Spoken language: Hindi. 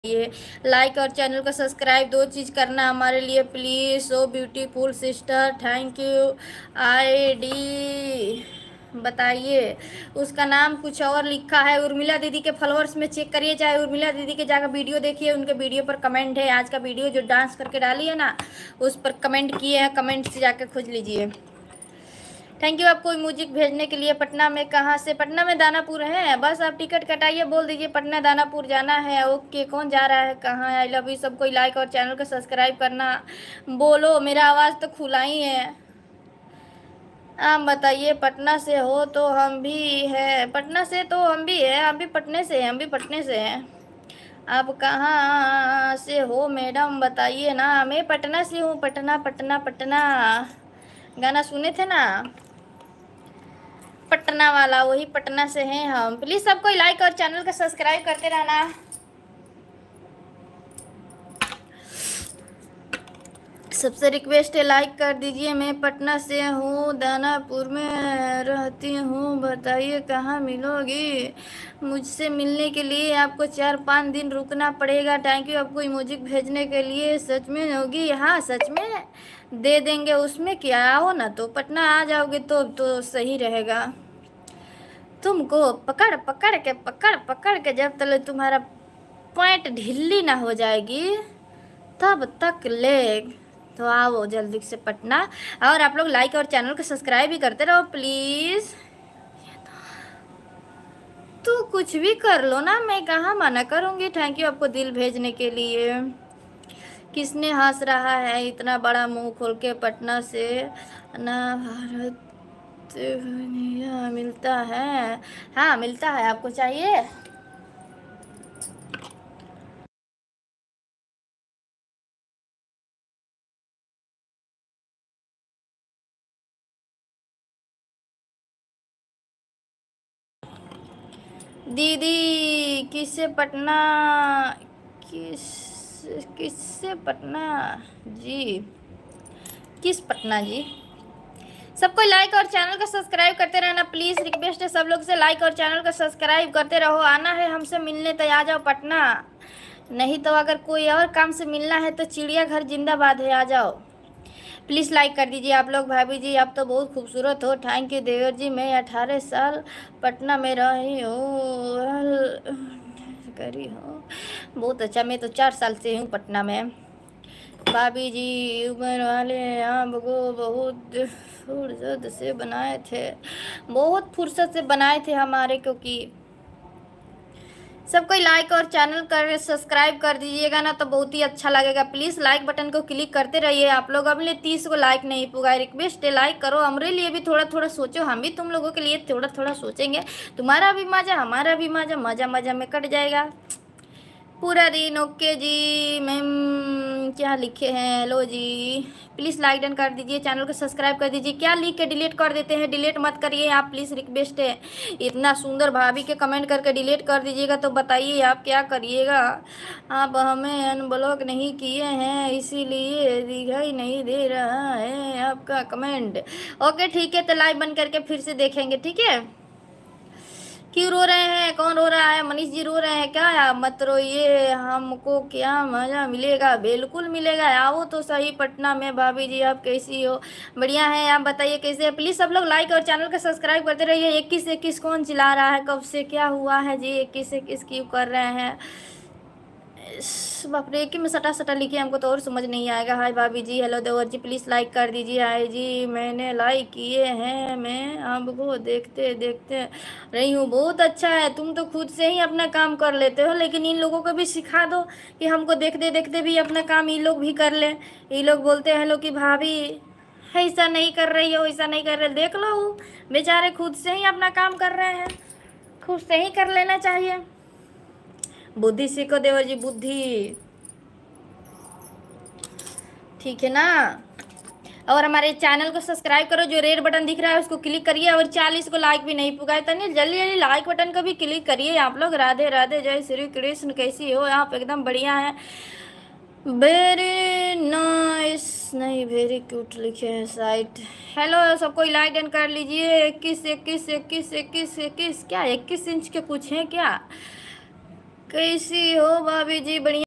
ये लाइक और चैनल को सब्सक्राइब दो चीज़ करना हमारे लिए please. So beautiful sister, thank you. ID बताइए। उसका नाम कुछ और लिखा है। उर्मिला दीदी के फॉलोअर्स में चेक करिए, चाहे उर्मिला दीदी के जाकर वीडियो देखिए, उनके वीडियो पर कमेंट है। आज का वीडियो जो डांस करके डाली है ना, उस पर कमेंट किए हैं, कमेंट से जाकर खोज लीजिए। थैंक यू आपको म्यूजिक भेजने के लिए। पटना में कहाँ से? पटना में दानापुर है। बस आप टिकट कटाइए, बोल दीजिए पटना दानापुर जाना है। ओके, कौन जा रहा है, कहाँ है? I love you. सबको लाइक और चैनल को सब्सक्राइब करना। बोलो, मेरा आवाज़ तो खुला ही है। आप बताइए, पटना से हो तो हम भी है। पटना से तो हम भी है, हम भी पटने से हैं, हम भी पटने से हैं। आप कहाँ से हो मैडम बताइए ना। मैं पटना से हूँ, पटना पटना पटना। गाना सुने थे ना, पटना वाला, वही पटना से हैं हम। प्लीज सबको लाइक और चैनल को सब्सक्राइब करते रहना। सबसे रिक्वेस्ट है, लाइक कर दीजिए। मैं पटना से हूँ, दानापुर में रहती हूँ। बताइए कहाँ मिलोगी? मुझसे मिलने के लिए आपको 4-5 दिन रुकना पड़ेगा। थैंक यू आपको इमोजी भेजने के लिए। सच में होगी? हाँ सच में दे देंगे, उसमें क्या। आओ ना, तो पटना आ जाओगे तो सही रहेगा। तुमको पकड़ के जब तक तुम्हारा पॉइंट ढीली ना हो जाएगी तब तक ले। तो आओ जल्दी से पटना। और आप लोग लाइक और चैनल को सब्सक्राइब भी करते रहो प्लीज। तो कुछ भी कर लो ना, मैं कहाँ मना करूँगी। थैंक यू आपको दिल भेजने के लिए। किसने हंस रहा है इतना बड़ा मुंह खोल के? पटना से ना भारत मिलता है? हाँ मिलता है, आपको चाहिए? दीदी किससे पटना? किस किससे पटना जी? किस पटना जी? सबको लाइक और चैनल को सब्सक्राइब करते रहना प्लीज। रिक्वेस्ट है सब लोग से, लाइक और चैनल को सब्सक्राइब करते रहो। आना है हमसे मिलने तो आ जाओ पटना, नहीं तो अगर कोई और काम से मिलना है तो चिड़ियाघर जिंदाबाद है, आ जाओ। प्लीज़ लाइक कर दीजिए आप लोग। भाभी जी आप तो बहुत खूबसूरत हो। थैंक यू देवर जी। मैं 18 साल पटना में रही हूँ, करी हूँ। बहुत अच्छा, मैं तो 4 साल से हूँ पटना में। भाभी जी उम्र वाले आपको बहुत फुर्सत से बनाए थे, बहुत फुर्सत से बनाए थे हमारे, क्योंकि सबको लाइक और चैनल कर सब्सक्राइब कर दीजिएगा ना तो बहुत ही अच्छा लगेगा। प्लीज़ लाइक बटन को क्लिक करते रहिए आप लोग। अभी 30 को लाइक नहीं पुगा, रिक्वेस्ट है लाइक करो। हमारे लिए भी थोड़ा थोड़ा सोचो, हम भी तुम लोगों के लिए थोड़ा थोड़ा सोचेंगे। तुम्हारा भी मज़ा, हमारा भी मज़ा, मज़ा मज़ा में कट जाएगा पूरा दिन। ओके जी मैम, क्या लिखे हैं? हेलो जी। प्लीज़ लाइक डन कर दीजिए, चैनल को सब्सक्राइब कर दीजिए। क्या लिख के डिलीट कर देते हैं? डिलीट मत करिए आप प्लीज़, रिक्वेस्ट है। इतना सुंदर भाभी के कमेंट करके डिलीट कर दीजिएगा तो बताइए आप क्या करिएगा। आप हमें अनब्लॉक नहीं किए हैं इसीलिए दिखाई नहीं दे रहा है आपका कमेंट। ओके ठीक है, तो लाइव बंद करके फिर से देखेंगे, ठीक है? क्यों रो रहे हैं? कौन रो रहा है? मनीष जी रो रहे हैं क्या? आप मत रोइए, हमको क्या मज़ा मिलेगा? बिल्कुल मिलेगा, आओ तो सही पटना में। भाभी जी आप कैसी हो? बढ़िया है, आप बताइए कैसे है? प्लीज़ सब लोग लाइक और चैनल को सब्सक्राइब करते रहिए। 21-21 कौन चिल्ला रहा है? कब से क्या हुआ है जी? 21-21 क्यों कर रहे हैं? बाप रे, एक ही में सटा सटा लिखिए, हमको तो और समझ नहीं आएगा। हाय भाभी जी, हेलो देवर जी, प्लीज़ लाइक कर दीजिए। हाय जी, मैंने लाइक किए हैं, मैं आपको देखते देखते रही हूँ। बहुत अच्छा है, तुम तो खुद से ही अपना काम कर लेते हो, लेकिन इन लोगों को भी सिखा दो कि हमको देखते देखते भी अपना काम ये लोग भी कर लें। ये लोग बोलते हैं लोग कि भाभी ऐसा नहीं कर रही हो, ऐसा नहीं कर रहे। देख लो, बेचारे खुद से ही अपना काम कर रहे हैं, खुद से ही कर लेना चाहिए। बुद्धि सीखो देवर जी, बुद्धि, ठीक है ना? और हमारे चैनल को सब्सक्राइब करो, जो रेड बटन दिख रहा है उसको क्लिक करिए। और 40 को लाइक भी नहीं पुगाए तनी जल्दी जल्दी लाइक बटन को भी क्लिक करिए आप लोग। राधे राधे, जय श्री कृष्ण। कैसी हो आप? एकदम बढ़िया है। वेरी नाइस, नहीं वेरी क्यूट लिखे हैं साइट। हेलो सबको लाइक डन कर लीजिए। 21-21 21-21 21 क्या 21 इंच के कुछ हैं क्या? कैसी हो भाभी जी? बढ़िया।